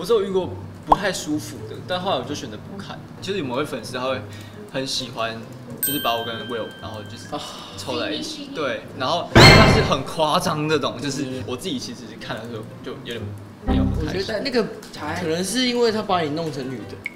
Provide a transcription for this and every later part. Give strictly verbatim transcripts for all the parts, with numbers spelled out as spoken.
是有遇过不太舒服的，但后来我就选择不看。就是某位粉丝他会很喜欢，就是把我跟 Will， 然后就是凑在一起，对，然后他是很夸张这种，就是我自己其实看的时候就有点没有很开心。 我觉得那个可能是因为他把你弄成女的。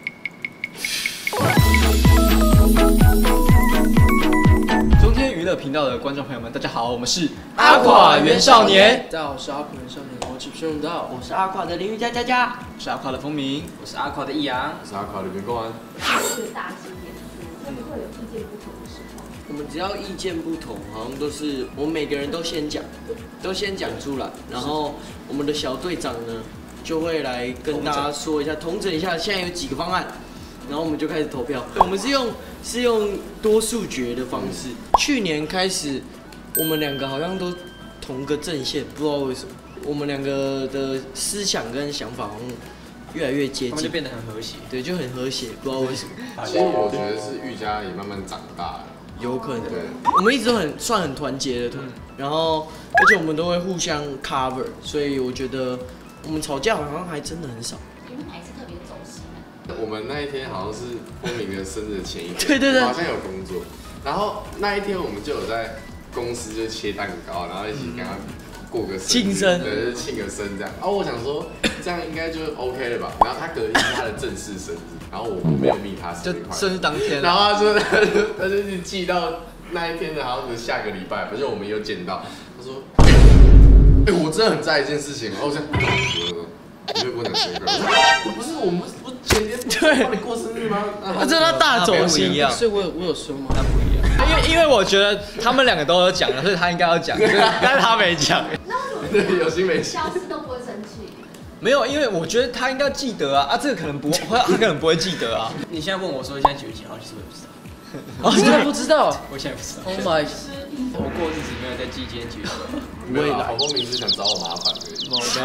中天娱乐频道的观众朋友们，大家好，我们是阿垮原少年。 大家好，我是阿垮原少年，我是徐永道， 我是阿垮的林瑜佳佳佳， 我是阿垮的风鸣， 我是阿垮的易阳， 我是阿垮的袁公安。 这个大型演出，会不会有意见不同的时候？ 我们只要意见不同，好像都是我们每个人都先讲，都先讲出来，然后我们的小队长呢就会来跟大家说一下，统整一下现在有几个方案，然后我们就开始投票。我们是用是用多数决的方式。去年开始，我们两个好像都同个阵线，不知道为什么，我们两个的思想跟想法好像越来越接近， 就变得很和谐。 对，就很和谐，不知道为什么。 其实我觉得是瑜伽也慢慢长大了， 有可能。 对， 我们一直都很算很团结的团，然后而且我们都会互相 cover， 所以我觉得我们吵架好像还真的很少。 你们哪一次特别走心啊？ 我们那一天好像是风鸣的生日前一天， 对对对， 好像有工作，然后那一天我们就有在公司就切蛋糕，然后一起跟他过个庆生， 对，就是庆个生这样。然后我想说这样应该就 OK 了吧，然后他隔天是他的正式生日，然后我没有密他生日快乐， 生日当天， 然后他说他就他就一直记到那一天的，好像是下个礼拜，反正我们有见到，他说，哎、欸，我真的很在意一件事情，然后我想，你会跟我讲生日快乐？不是，我们不是前天对帮你过生日吗？ 我真的大走心一样， 所以我有我有说吗？ 他不一样，因为因为我觉得他们两个都有讲了，所以他应该要讲，但是他没讲。 那为什么对，有心没心。 消失都不会生气？ 没有，因为我觉得他应该记得啊，啊，这个可能不会，他可能不会记得啊。 你现在问我说现在几月几号，其实我也不知道。 我真的不知道， 我现在不知道。 Oh my！ 我过日子没有在记今天几月几号。 没有啦，好风鸣是想找我麻烦而已。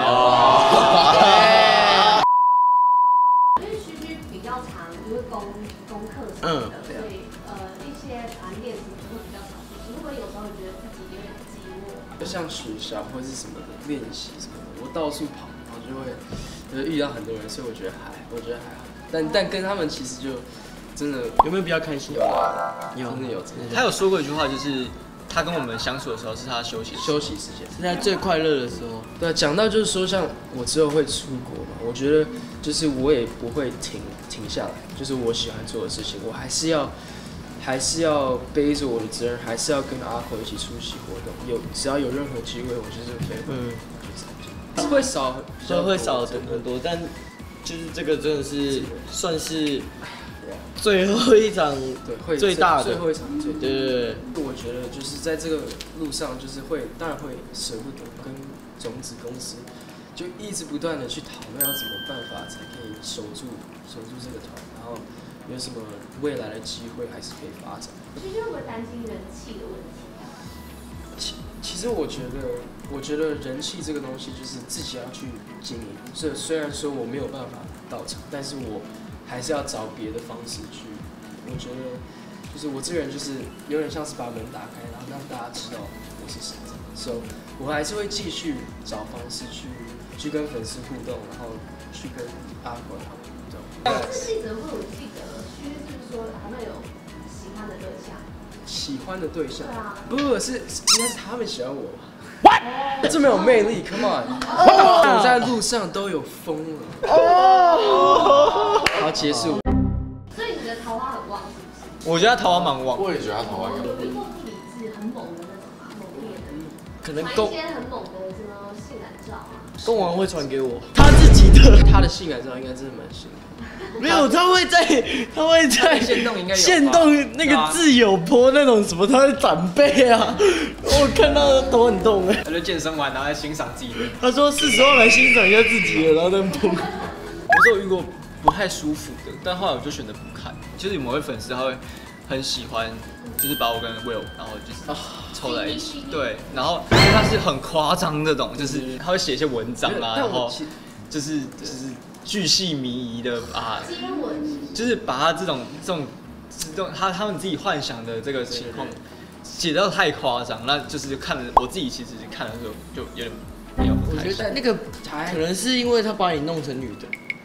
哦。 因为徐徐比较长，因为功功课什么的，所以呃一些团练什么的会比较少出席。如果有时候觉得自己有点寂寞， 就像学校或是什么的练习什么的，我到处跑，然后就会就是遇到很多人，所以我觉得还我觉得还好。但但跟他们其实就真的有没有比较开心？ 有啊，有真的有真的有。 他有说过一句话，就是他跟我们相处的时候是他休息休息时间， 是在最快乐的时候。 对，讲到就是说，像我之后会出国嘛，我觉得就是我也不会停停下来，就是我喜欢做的事情，我还是要还是要背着我的责任，还是要跟阿口一起出席活动。有只要有任何机会，我就是非嗯，会少， 所以会少很多，但就是这个真的是算是最后一场， 对，会最大的最后一场最对对对。 我觉得就是在这个路上，就是会当然会舍不得跟种子公司就一直不断的去讨论要怎么办法才可以守住守住这个团，然后有什么未来的机会还是可以发展。 徐徐会不会担心人气的问题啊？ 其其实我觉得，我觉得人气这个东西就是自己要去经营。这虽然说我没有办法到场，但是我还是要找别的方式去。我觉得，就是我这个人就是有点像是把门打开，然后让大家知道我是谁。所以，我还是会继续找方式去去跟粉丝互动，然后去跟阿国他们互动。 上次记者会我记得徐徐是不是说好像有喜欢的对象？ 喜欢的对象？ 对啊， 不不是，应该是他们喜欢我。这么有魅力 ，Come on！ 我在路上都有风了。好，结束。 所以你觉得桃花很旺是不是？ 我觉得他桃花蛮旺。 我也觉得他桃花很旺。 有遇过不理智、很猛的那种吗？猛烈的， 可能公传一些很猛的什么性感照啊？ 公王会传给我他自己的， 他的性感照应该真的蛮性感。 没有，他会在他会在限动应该有吧限动那个自由坡那种什么，他会长辈啊，我看到头很痛哎。 他就健身完，然后在欣赏自己的。 他说是时候来欣赏一下自己了，然后再碰。 我是有遇过不太舒服的，但后来我就选择不看。就是某位粉丝他会很喜欢，就是把我跟 Will， 然后就是凑在一起，对，然后他是很夸张这种，就是他会写一些文章啊，然后就是就是巨细靡遗的把，就是把他这种这种这种他他们自己幻想的这个情况写到太夸张，那就是看了我自己其实看的时候就有点没有很开心。 我觉得那个可能是因为他把你弄成女的。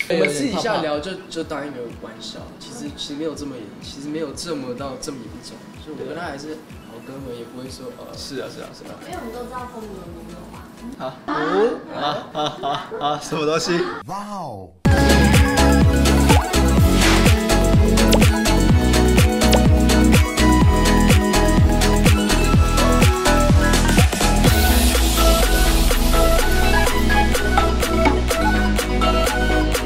我们私底下聊就就当一个玩笑，其实其实没有这么严，其实没有这么到这么严重，所以我跟他还是好哥们，也不会说呃。 是啊是啊是啊。 因为我们都知道风格没有嘛。 好，啊啊啊啊！什么东西？哇哦！